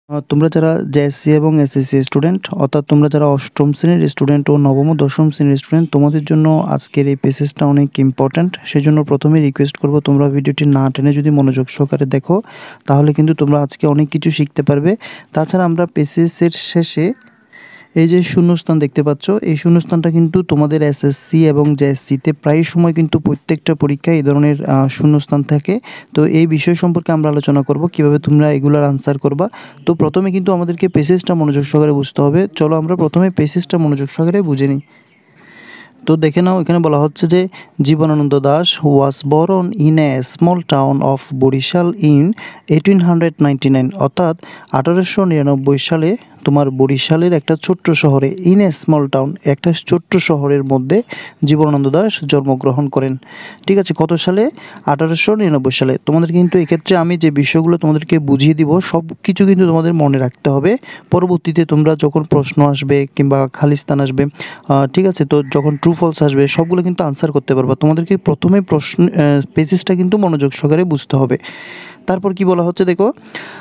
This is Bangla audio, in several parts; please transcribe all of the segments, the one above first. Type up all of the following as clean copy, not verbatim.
তোমরা যারা জেএসসি এবং এসএসসি স্টুডেন্ট অর্থাৎ তোমরা যারা অষ্টম শ্রেণীর স্টুডেন্ট ও নবম ও দশম শ্রেণীর স্টুডেন্ট তোমাদের জন্য আজকের এই পেসেজটা অনেক ইম্পর্ট্যান্ট। সেজন্য প্রথমে রিকোয়েস্ট করব তোমরা ভিডিওটি না টেনে যদি মনোযোগ সহকারে দেখো তাহলে কিন্তু তোমরা আজকে অনেক কিছু শিখতে পারবে। তাছাড়া আমরা পেসেজের শেষে এই যে শূন্যস্থান দেখতে পাচ্ছ, এই শূন্যস্থানটা কিন্তু তোমাদের এসএসসি এবং জেএসসিতে প্রায় সময় কিন্তু প্রত্যেকটা পরীক্ষায় এই ধরনের শূন্যস্থান থাকে। তো এই বিষয় সম্পর্কে আমরা আলোচনা করব কিভাবে তোমরা এগুলোর আনসার করবা। তো প্রথমে কিন্তু আমাদেরকে পেসেজটা মনোযোগ সহকারে বুঝতে হবে। চলো আমরা প্রথমে পেসেজটা মনোযোগ সহকারে বুঝে নিই। তো দেখে নাও, এখানে বলা হচ্ছে যে Jibanananda Das was born in a small town of Barisal in 1899, অর্থাৎ 1899 সালে তোমার বরিশালের একটা ছোট্ট শহরে, ইন এ স্মল টাউন, একটা ছোট্ট শহরের মধ্যে জীবনানন্দ দাস জন্মগ্রহণ করেন। ঠিক আছে, কত সালে? 1899 সালে। তোমাদের কিন্তু এক্ষেত্রে আমি যে বিষয়গুলো তোমাদেরকে বুঝিয়ে দিব সব কিছু কিন্তু তোমাদের মনে রাখতে হবে। পরবর্তীতে তোমরা যখন প্রশ্ন আসবে কিংবা খালিস্তান আসবে, ঠিক আছে, তো যখন ট্রু ফলস আসবে সবগুলো কিন্তু আনসার করতে পারবা। তোমাদেরকে প্রথমে প্রশ্ন পেজেসটা কিন্তু মনোযোগ সহকারে বুঝতে হবে। তারপর কি বলা হচ্ছে দেখো,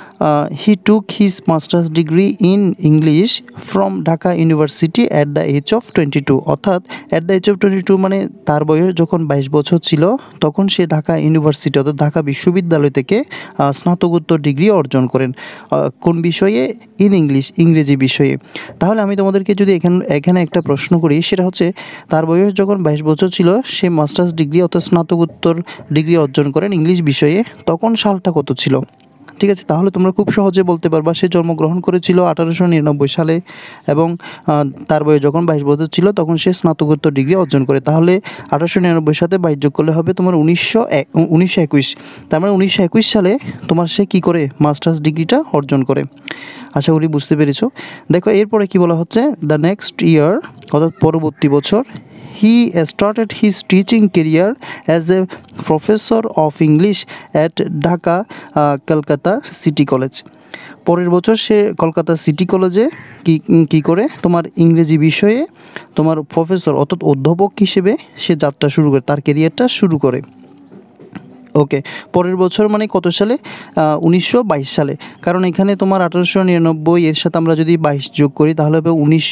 he took his master's degree in English from Dhaka University at the age of 22, অর্থাৎ at the age of 22 মানে তার বয়স যখন 22 বছর ছিল তখন সে ঢাকা ইউনিভার্সিটি অর্থাৎ ঢাকা বিশ্ববিদ্যালয় থেকে স্নাতকোত্তর ডিগ্রি অর্জন করেন। কোন বিষয়ে? ইন ইংলিশ, ইংরেজি বিষয়ে। তাহলে আমি তোমাদেরকে যদি এখানে একটা প্রশ্ন করি, সেটা হচ্ছে তার বয়স যখন 22 বছর ছিল সে মাস্টার্স ডিগ্রি অর্থাৎ স্নাতকোত্তর ডিগ্রি অর্জন করেন ইংলিশ বিষয়ে, তখন সালটা কত ছিল? ঠিক আছে, তাহলে তোমরা খুব সহজে বলতে পারবা সে জন্মগ্রহণ করেছিল 1899 সালে এবং তার বয়স যখন 22 বছর ছিল তখন সে স্নাতকোত্তর ডিগ্রি অর্জন করে। তাহলে 1899 সাথে 22 যোগ করলে হবে তোমার 1921। তার মানে 1921 সালে তোমার সে কী করে মাস্টার্স ডিগ্রিটা অর্জন করে। আশা করি বুঝতে পেরেছো। দেখো এরপরে কি বলা হচ্ছে, দ্য নেক্সট ইয়ার, অর্থাৎ পরবর্তী বছর, he started his teaching career as a professor of English at Dhaka Calcutta City College. পরের বছর সে কলকাতা সিটি কলেজে কি করে তোমার ইংরেজি বিষয়ে তোমার প্রফেসর অর্থাৎ অধ্যাপক হিসেবে সে যাত্রা শুরু করে, তার ক্যারিয়ারটা শুরু করে। ওকে, পরের বছর মানে কত সালে? 1922 সালে। কারণ এখানে তোমার 1899 এর সাথে আমরা যদি 22 যোগ করি তাহলে হবে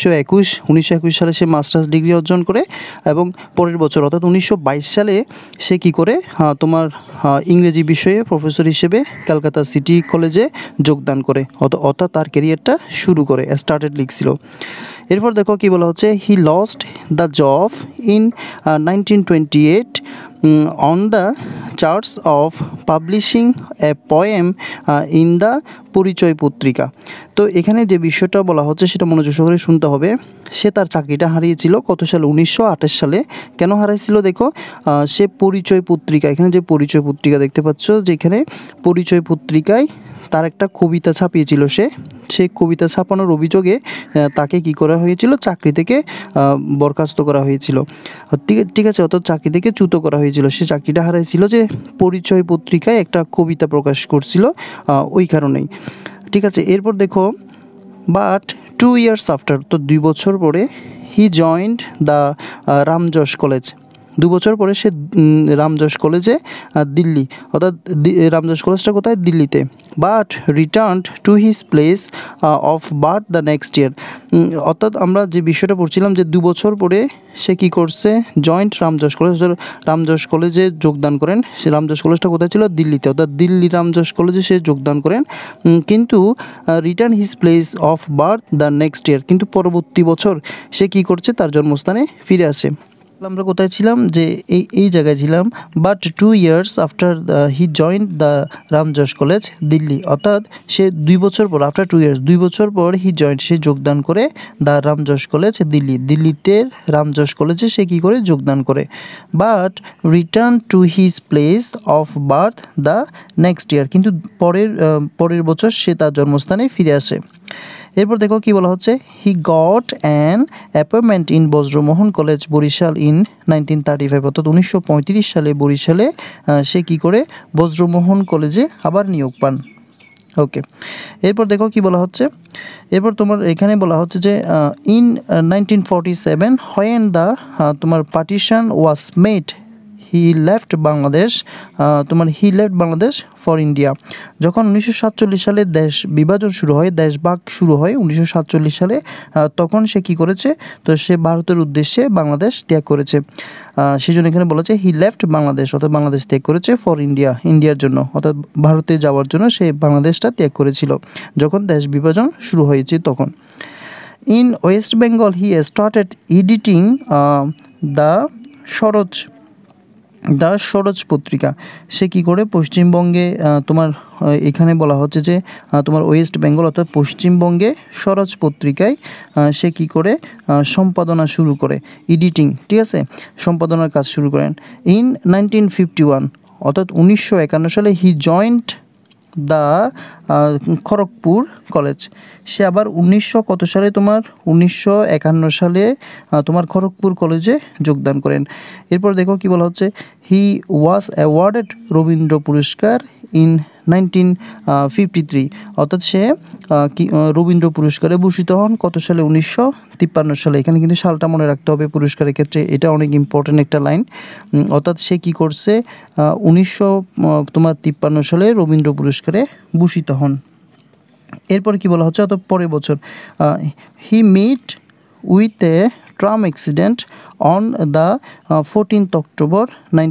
1921 সালে সে মাস্টার্স ডিগ্রি অর্জন করে এবং পরের বছর অর্থাৎ 1922 সালে সে কি করে তোমার ইংরেজি বিষয়ে প্রফেসর হিসেবে কলকাতা সিটি কলেজে যোগদান করে, অর্থাৎ তার ক্যারিয়ারটা শুরু করে, স্টার্টেড লিখছিল। এরপর দেখো কি বলা হচ্ছে, he lost the job in 1928 on the charge of publishing a poem in the পরিচয় পত্রিকা। তো এখানে যে বিষয়টা বলা হচ্ছে সেটা মনোযোগ সহকারে শুনতে হবে। সে তার চাকরিটা হারিয়েছিল কত সালে? 1928 সালে। কেন হারাইছিল? দেখো, সে পরিচয় পত্রিকা, এখানে যে পরিচয় পত্রিকা দেখতে পাচ্ছ, যেখানে পরিচয় পত্রিকায় তার একটা কবিতা ছাপিয়েছিল, সেই কবিতা ছাপানোর অভিযোগে তাকে কি করা হয়েছিল? চাকরি থেকে বরখাস্ত করা হয়েছিল। ঠিক আছে, অর্থাৎ চাকরি থেকে চ্যুত করা হয়েছিল। সে চাকরিটা হারাইছিল যে পরিচয় পত্রিকায় একটা কবিতা প্রকাশ করছিল, ওই কারণেই। ঠিক আছে, এরপর দেখো, বাট 2 years আফটার, তো 2 বছর পরে, he joined the Ramjas college. 2 বছর পরে সে রামজশ কলেজে দিল্লি, অর্থাৎ রামজশ কলেজটা কোথায়? দিল্লিতে। But return to his place of birth the next year, অর্থাৎ আমরা যে বিষয়টা পড়ছিলাম যে 2 বছর পরে সে কী করছে? জয়েন্ট রামজশ কলেজে যোগদান করেন। সে রামজশ কলেজটা কোথায় ছিল? দিল্লিতে, অর্থাৎ দিল্লি রামজশ কলেজে সে যোগদান করেন, কিন্তু return his place of birth the next year, কিন্তু পরবর্তী বছর সে কী করছে? তার জন্মস্থানে ফিরে আসে। আমরা কোথায় ছিলাম? যে এই জায়গায় ছিলাম। But 2 years after he joined the Ramjas college Delhi, অর্থাৎ সে 2 বছর পর, আফটার 2 years, 2 বছর পর সে যোগদান করে দ্য রামজশ কলেজ দিল্লিতে রামজশ কলেজে সে কী করে? যোগদান করে। But return to his place of birth the next year, কিন্তু পরের বছর সে তার জন্মস্থানে ফিরে আসে। এরপর দেখো কি বলা হচ্ছে, he got an appointment in Brajamohan college Barisal in 1935, অর্থাৎ 1935 সালে বরিশালে সে কী করে? বজ্রমোহন কলেজে আবার নিয়োগ পান। ওকে, এরপর দেখো কি বলা হচ্ছে, এরপর তোমার এখানে বলা হচ্ছে যে ইন 1947 হোয়েন দ্য তোমার partition was made he left Bangladesh, তোমার he left Bangladesh for India. যখন 1947 সালে দেশ বিভাজন শুরু হয়, দেশ ভাগ শুরু হয় 1947 সালে, তখন সে কী করেছে, তো সে ভারতের উদ্দেশ্যে বাংলাদেশ ত্যাগ করেছে। সেই জন্য এখানে বলা হচ্ছে হি লেফট বাংলাদেশ, অর্থাৎ বাংলাদেশ ত্যাগ করেছে ফর ইন্ডিয়া, ইন্ডিয়ার জন্য, অর্থাৎ ভারতে যাওয়ার জন্য সে বাংলাদেশটা ত্যাগ করেছিল যখন দেশ বিভাজন শুরু হয়েছে তখন। In West Bengal he started editing the Saroj পত্রিকা। সে কী করে পশ্চিমবঙ্গে তোমার এখানে বলা হচ্ছে যে তোমার ওয়েস্ট বেঙ্গল অর্থাৎ পশ্চিমবঙ্গে সরোজ পত্রিকায় সে কী করে সম্পাদনা শুরু করে, এডিটিং, ঠিক আছে, সম্পাদনার কাজ শুরু করেন। ইন 1951 অর্থাৎ 1951 সালে he joined the Kharagpur college. সে আবার 1900 সালে, তোমার 1951 সালে তোমার খড়গপুর কলেজে যোগদান করেন। এরপর দেখো কি বলা হচ্ছে, হি ওয়াজ অ্যাওয়ার্ডেড রবীন্দ্র পুরস্কার ইন 1953, অর্থাৎ সে রবীন্দ্র পুরস্কারে ভূষিত হন কত সালে, 1953 সালে। এখানে কিন্তু সালটা মনে রাখতে হবে পুরস্কারের ক্ষেত্রে, এটা অনেক ইম্পর্ট্যান্ট একটা লাইন। অর্থাৎ সে কী করছে, 1953 সালে রবীন্দ্র পুরস্কারে ভূষিত হন। এরপর কি বলা হচ্ছে, অর্থাৎ পরের বছর he met with a tram accident on the 14th October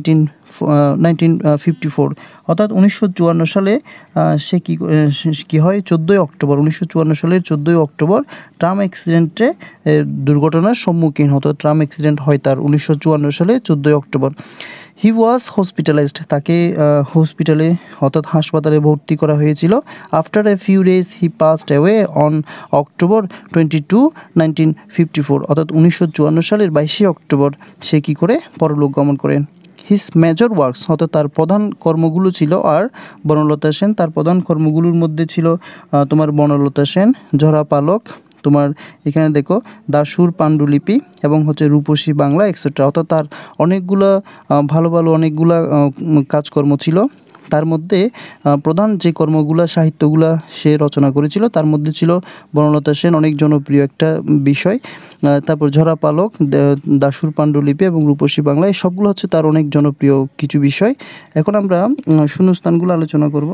1954, অর্থাৎ 1954 সালে সে কী হয়, 14ই অক্টোবর 1954 সালের 14ই অক্টোবর ট্রাম অ্যাক্সিডেন্টে দুর্ঘটনার সম্মুখীন, অর্থাৎ ট্রাম অ্যাক্সিডেন্ট হয় তার 1954 সালে 14ই অক্টোবর। হি ওয়াজ হসপিটালাইজড, তাকে হসপিটালে অর্থাৎ হাসপাতালে ভর্তি করা হয়েছিল। After a few days he passed away on October 22, 1954, অর্থাৎ 1954 সালের 22শে অক্টোবর সে কী করে পরলোক গমন করেন। হিস মেজর ওয়ার্কস, অর্থাৎ তার প্রধান কর্মগুলো ছিল, আর বনলতা সেন তার প্রধান কর্মগুলোর মধ্যে ছিল তোমার বনলতা সেন, ঝরা পালক, তোমার এখানে দেখো দাশুর পাণ্ডুলিপি এবং হচ্ছে রূপসী বাংলা এক্সেট্রা, অর্থাৎ তার অনেকগুলো ভালো অনেকগুলা কাজকর্ম ছিল। তার মধ্যে প্রধান যে কর্মগুলা সাহিত্যগুলা সে রচনা করেছিল তার মধ্যে ছিল বনলতা সেন, অনেক জনপ্রিয় একটা বিষয়, তারপর ঝরা পালক, দাশুর পাণ্ডুলিপি এবং রূপসী বাংলা, এই সবগুলো হচ্ছে তার অনেক জনপ্রিয় কিছু বিষয়। এখন আমরা শূন্যস্থানগুলো আলোচনা করব।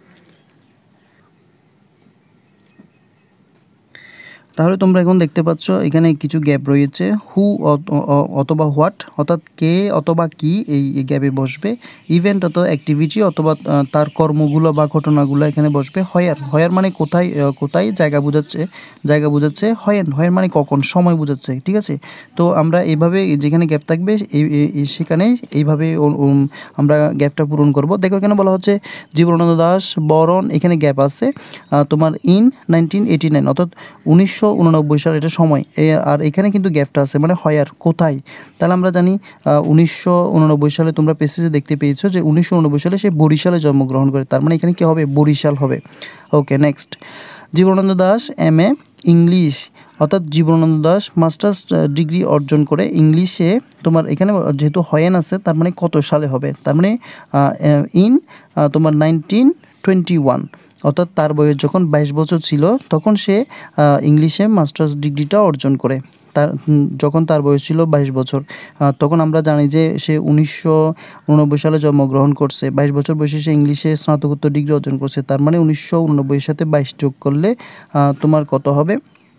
তাহলে তোমরা এখন দেখতে পাচ্ছ এখানে কিছু গ্যাপ রয়েছে, হু অথবা হোয়াট, অর্থাৎ কে অথবা কি এই গ্যাপে বসবে। ইভেন্ট অথবা অ্যাক্টিভিটি অথবা তার কর্মগুলো বা ঘটনাগুলো এখানে বসবে। হয়ার মানে কোথায় জায়গা বোঝাচ্ছে। হয়ার মানে কখন, সময় বোঝাচ্ছে, ঠিক আছে। তো আমরা এইভাবে যেখানে গ্যাপ থাকবে সেখানে এইভাবে আমরা গ্যাপটা পূরণ করব। দেখো এখানে বলা হচ্ছে জীবনানন্দ দাশ বরণ, এখানে গ্যাপ আছে তোমার ইন 1989, অর্থাৎ 1989 সাল, এটা সময়, আর এখানে কিন্তু গ্যাপটা আছে মানে হয়ার, কোথায়। তাহলে আমরা জানি 1989 সালে তোমরা পেসেজে দেখতে পেয়েছো যে 1989 সালে সে বরিশালে জন্মগ্রহণ করে, তার মানে এখানে কী হবে, বরিশাল হবে। Okay, next, Jibanananda Das MA English, অর্থাৎ জীবনানন্দ দাশ মাস্টার্স ডিগ্রি অর্জন করে ইংলিশে। তোমার এখানে যেহেতু হয়েন আছে তার মানে কত সালে হবে, তার মানে ইন তোমার 1921, অর্থাৎ তার বয়স যখন 22 বছর ছিল তখন সে ইংলিশে মাস্টার্স ডিগ্রিটা অর্জন করে। যখন তার বয়স ছিল 22 বছর, তখন আমরা জানি যে সে 1989 সালে জন্মগ্রহণ করছে, 22 বছর বয়সে সে ইংলিশে স্নাতকোত্তর ডিগ্রি অর্জন করছে, তার মানে 1989 সাথে 22 যোগ করলে তোমার কত হবে,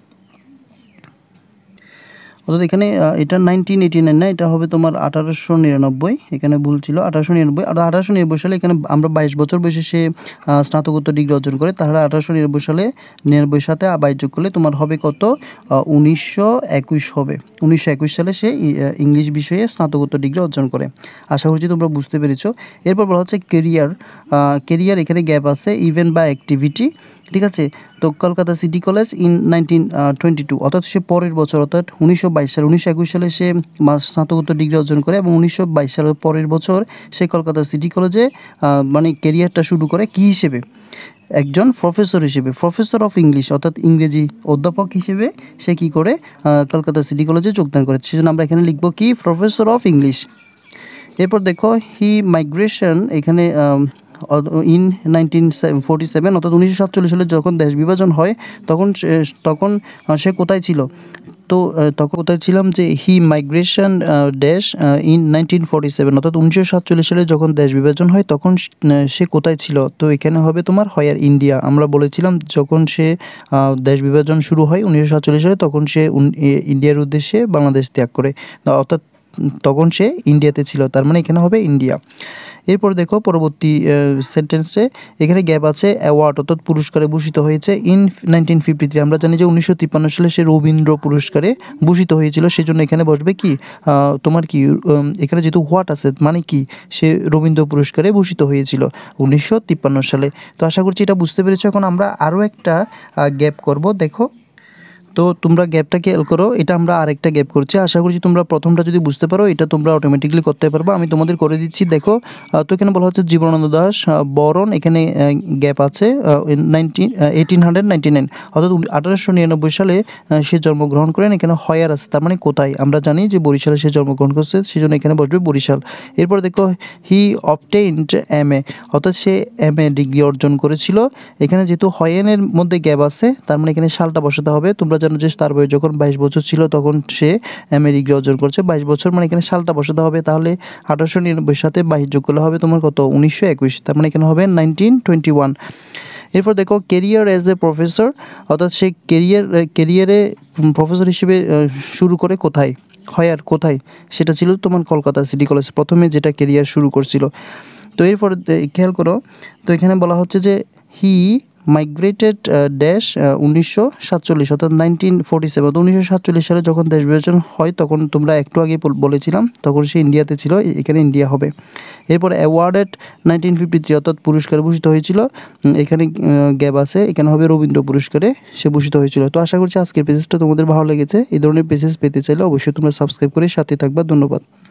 অর্থাৎ এখানে এটা 1989 না, এটা হবে তোমার 1899, এখানে ভুল ছিল, 1899। আর 1899 সালে এখানে আমরা 22 বছর বয়সে সে স্নাতকোত্তর ডিগ্রি অর্জন করে, তাহলে 1899 সালে 99 সাথে 22 যোগ করলে তোমার হবে কত, 1921 হবে। 1921 সালে সে ইংলিশ বিষয়ে স্নাতকোত্তর ডিগ্রি অর্জন করে। আশা করছি তোমরা বুঝতে পেরেছো। এরপর বলা হচ্ছে কেরিয়ার, এখানে গ্যাপ আছে, ইভেন্ট বা অ্যাক্টিভিটি, ঠিক আছে। তো কলকাতা সিটি কলেজ ইন 1922, অর্থাৎ সে পরের বছর, অর্থাৎ 1922 সালে, 1921 সালে সে স্নাতকোত্তর ডিগ্রি অর্জন করে এবং 1922 সালের পরের বছর সে কলকাতা সিটি কলেজে মানে কেরিয়ারটা শুরু করে কী হিসেবে, একজন প্রফেসর হিসেবে, প্রফেসর অফ ইংলিশ, অর্থাৎ ইংরেজি অধ্যাপক হিসেবে সে কী করে কলকাতা সিটি কলেজে যোগদান করে। সেজন্য আমরা এখানে লিখব কি, প্রফেসর অফ ইংলিশ। এরপর দেখো হি মাইগ্রেশন, এখানে ইন 1947, অর্থাৎ 1947 সালে যখন দেশ বিভাজন হয় তখন সে কোথায় ছিল, তো তখন কোথায় ছিলাম যে হি মাইগ্রেশন ড্যাশ ইন 1947 অর্থাৎ 1947 সালে যখন দেশ বিভাজন হয় তখন সে কোথায় ছিল। তো এখানে হবে তোমার হোয়ার ইন্ডিয়া। আমরা বলেছিলাম যখন সে দেশ বিভাজন শুরু হয় 1947 সালে তখন সে ইন্ডিয়ার উদ্দেশ্যে বাংলাদেশ ত্যাগ করে, অর্থাৎ তখন সে ইন্ডিয়াতে ছিল, তার মানে এখানে হবে ইন্ডিয়া। এরপর দেখো পরবর্তী সেন্টেন্সে এখানে গ্যাপ আছে অ্যাওয়ার্ড অর্থাৎ পুরস্কারে ভূষিত হয়েছে ইন 1953। আমরা জানি যে 1953 সালে সে রবীন্দ্র পুরস্কারে ভূষিত হয়েছিল, সেজন্য এখানে বসবে কি তোমার কি এখানে যেহেতু হোয়াট আছে মানে কি সে রবীন্দ্র পুরস্কারে ভূষিত হয়েছিল 1953 সালে। তো আশা করছি এটা বুঝতে পেরেছো। এখন আমরা আরও একটা গ্যাপ করব, দেখো। তো তোমরা গ্যাপটা খেয়াল করো, এটা আমরা আরেকটা গ্যাপ করছি। আশা করছি তোমরা প্রথমটা যদি বুঝতে পারো এটা তোমরা অটোমেটিকলি করতে পারবে। আমি তোমাদের করে দিচ্ছি, দেখো। তো এখানে বলা হচ্ছে জীবনানন্দ দাশ বরণ, এখানে গ্যাপ আছে 1899 অর্থাৎ 1899 সালে সে জন্মগ্রহণ করেন। এখানে হয়ার আছে, তার মানে কোথায়। আমরা জানি যে বরিশালে সে জন্মগ্রহণ করছে, সেজন্য এখানে বসবে বরিশাল। এরপর দেখো হি অবটেইনড MA অর্থাৎ সে MA ডিগ্রি অর্জন করেছিল। এখানে যেহেতু হয়েনের মধ্যে গ্যাপ আছে তার মানে এখানে সালটা বসাতে হবে। তোমরা জানো যে তার বয়স যখন 22 বছর ছিল তখন সে MA ডিগ্রি অর্জন করছে, 22 বছর মানে এখানে সালটা বসাতে হবে। তাহলে 1899 সাথে 22 যোগ করলে হবে তোমার কত 1921, তার মানে এখানে হবে 1921। এরপর দেখো কেরিয়ার অ্যাজ এ প্রফেসর অর্থাৎ সে কেরিয়ারে প্রফেসর হিসেবে শুরু করে কোথায়, হয়ার কোথায়, সেটা ছিল তোমার কলকাতা সিটি কলেজ প্রথমে যেটা কেরিয়ার শুরু করছিল। তো এরপর খেয়াল করো, তো এখানে বলা হচ্ছে যে হি মাইগ্রেটেড ড্যাশ 1947 অর্থাৎ 1947 1947 সালে যখন দেশ বিভাজন হয় তখন তোমরা একটু আগে বলেছিলাম তখন সে ইন্ডিয়াতে ছিল, এখানে ইন্ডিয়া হবে। এরপর অ্যাওয়ার্ডেড 1953 অর্থাৎ পুরস্কারে ভূষিত হয়েছিল, এখানে গ্যাপ আছে, এখানে হবে রবীন্দ্র পুরস্কারে সে ভূষিত হয়েছিল। তো আশা করছি আজকের পেজেসটা তোমাদের ভালো লেগেছে। এই ধরনের পেজেস পেতে চাইলে অবশ্যই তোমরা সাবস্ক্রাইব করে সাথে থাকবা। ধন্যবাদ।